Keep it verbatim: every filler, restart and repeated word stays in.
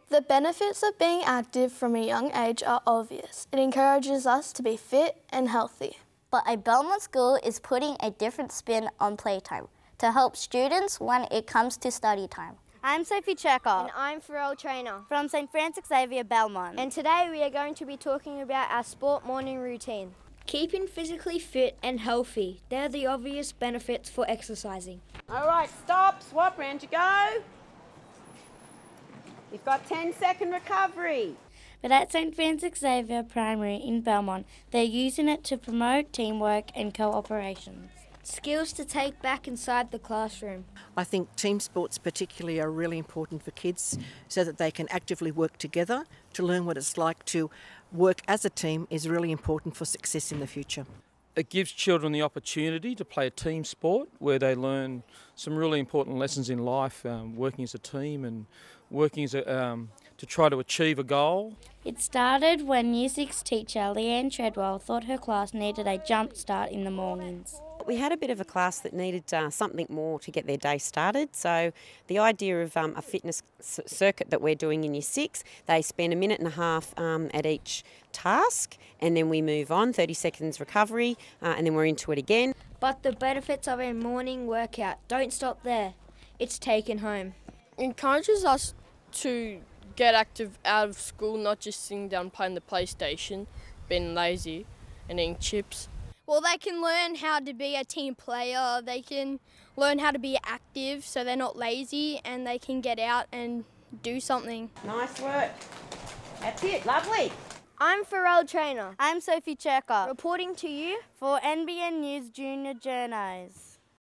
The benefits of being active from a young age are obvious. It encourages us to be fit and healthy. But a Belmont school is putting a different spin on playtime to help students when it comes to study time. I'm Sophie Cherkov. And I'm Pharrell Trainer. From Saint Francis Xavier Belmont. And today we are going to be talking about our sport morning routine. Keeping physically fit and healthy. They're the obvious benefits for exercising. All right, stop, swap, round you go. You've got ten second recovery. But at Saint Francis Xavier Primary in Belmont, they're using it to promote teamwork and cooperation. Skills to take back inside the classroom. I think team sports particularly are really important for kids so that they can actively work together. To learn what it's like to work as a team is really important for success in the future. It gives children the opportunity to play a team sport where they learn some really important lessons in life, um, working as a team and working as a, um, to try to achieve a goal. It started when Year six teacher Leanne Treadwell thought her class needed a jump start in the mornings. We had a bit of a class that needed uh, something more to get their day started, so the idea of um, a fitness c- circuit that we're doing in Year six, they spend a minute and a half um, at each task and then we move on, thirty seconds recovery, uh, and then we're into it again. But the benefits of a morning workout don't stop there. It's taken home. It encourages us to get active out of school, not just sitting down playing the PlayStation, being lazy and eating chips. Well, they can learn how to be a team player, they can learn how to be active so they're not lazy and they can get out and do something. Nice work. That's it, lovely. I'm Pharrell Trainer. I'm Sophie Cherkov. Reporting to you for N B N News Junior Journos.